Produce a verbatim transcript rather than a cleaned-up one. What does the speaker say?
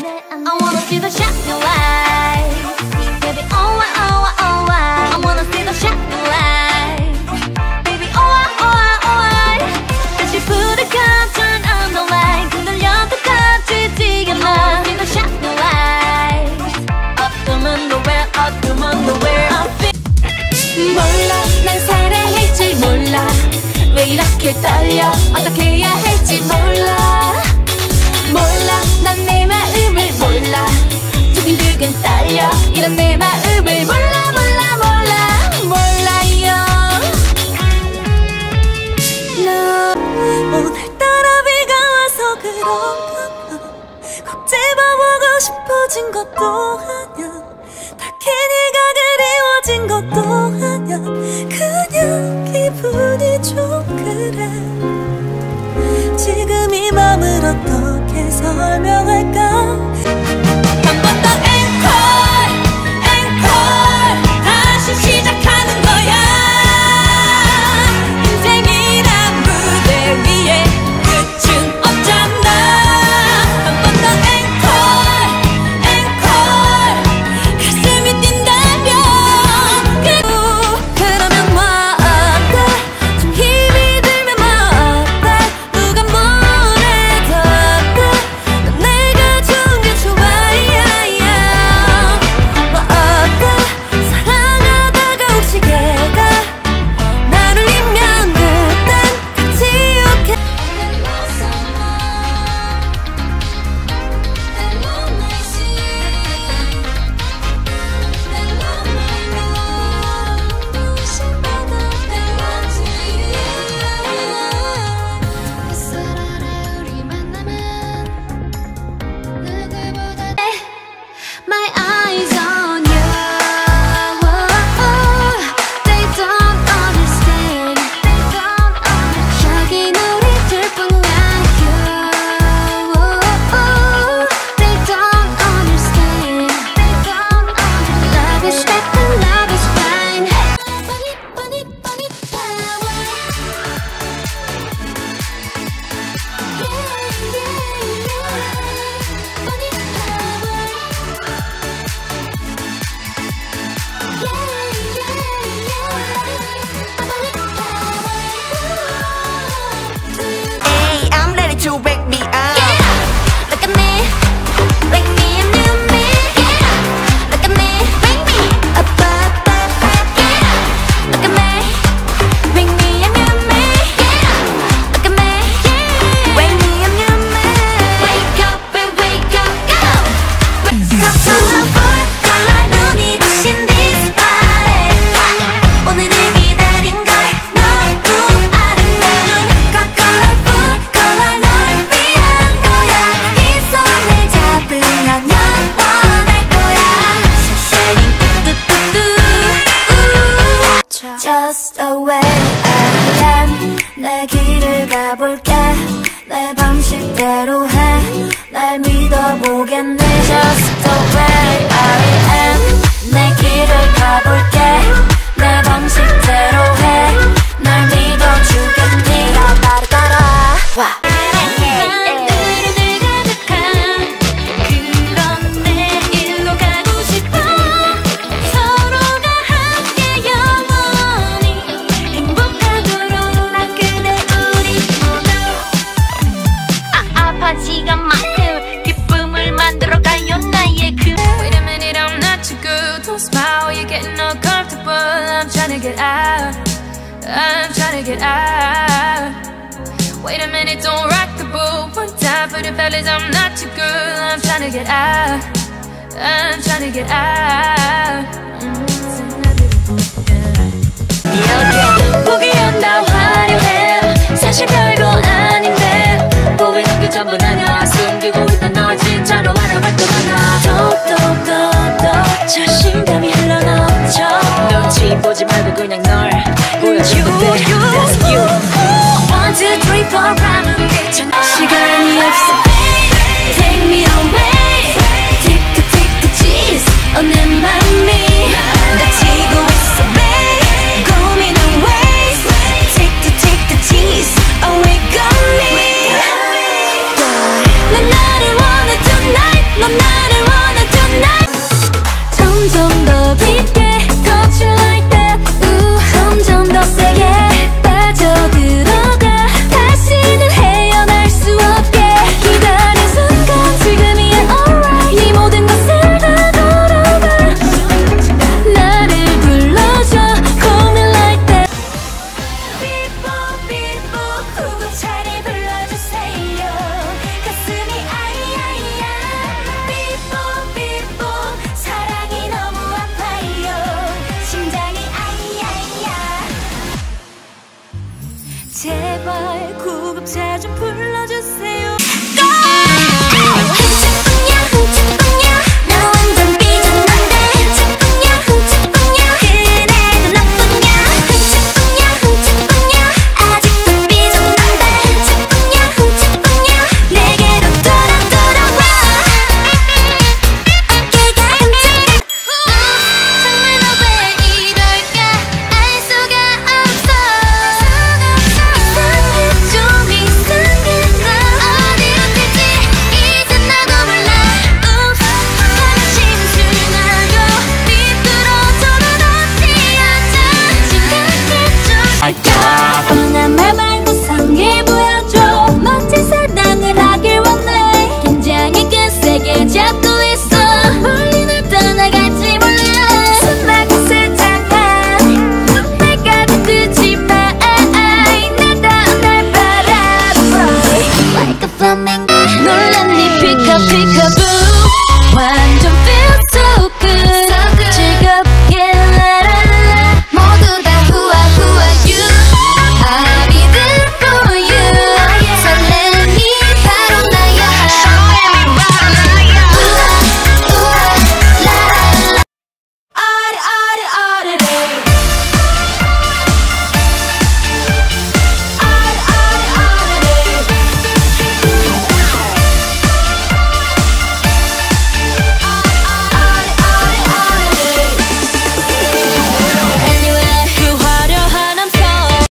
I wanna see the shining light. Baby, oh I, oh I, oh I. I wanna see the shining light. Baby, oh I, oh I, oh I. 다시 부를까 turn on the light. 흔들려도 같이 뛰어나. I wanna see the shining light. 어둠은 nowhere, 어둠은 nowhere. I feel 몰라, 난 사랑할 줄 몰라. 왜 이렇게 떨려, 어떻게 해야 할지 몰라. 몰라, 난 내 마음을 몰라. 두근두근 떨려, 이런 내 마음을 몰라 몰라 몰라 몰라요. 너 오늘따라 비가 와서 그런가 봐. 꼭 집어보고 싶어진 것도 아냐. 딱히 네가 그리워진 것도 아냐. 그냥 기분이 좀 그래. 지금 이 맘을 어떻게 설명할까. 한 번 더 앵콜 앵콜 다시 시작하는 거야. 인생이란 무대 위에 끝은 없잖아. 한 번 더 앵콜 앵콜 가슴이 뛴다면 그리고 그러면 뭐 어때. 좀 힘이 들면 뭐 어때. 누가 뭐래도 어때. 넌 내가 좋은 게 좋아. 뭐 어때. 사랑하다가 혹시 걔가 날 울리면 그땐 같이 욕해. My eyes on you. They don't understand. 여긴 우리 둘뿐이야. They don't understand. Love is back and love is fine. Bunny, bunny, bunny power. Yeah, yeah, yeah. Bunny power. Hey, I'm ready to wake me up. Look at me, wake me a new me. Look at me, wake me up, up, up, up. Look at me, wake me a new me. Look at me, wake me a new me. Wake up and wake up, go. Wake up to the full color 눈이 부신 this body. 오늘을 기다린 걸 너도 아름다운 colorful color 널 위한 거야. 이 손을 잡으면 영원할 거야. Shining 뚜뚜뚜뚜. Just the way I am. 내 길을 가볼게. 내 방식대로 해. 날 믿어보겠네. Just the way I am. 내 길을 가볼게. 내 방식대로 해. 날 믿어주겠니. 나를 따라와. 그런 내일로 가고 싶어. 서로가 함께 영원히 행복하도록. 나 그대 우리 모두 아, 아파 시간만큼 기쁨을 만들어가요 나의 그. Wait a minute, I'm not too good. Don't smile, you're getting uncomfortable. I'm trying to get out. I'm trying to get out. Wait a minute, don't rock the boat. One time for the fellas, I'm not too good. I'm trying to get out. I'm trying to get out. 보기엔 다 화려해. 사실 별거 아닌데 보이는 게 전부 나냐. 숨기고 있던 널 진짜로 알아볼 거 많아. 더더더더 자신감이 흘러넘쳐. 눈치 보지 말고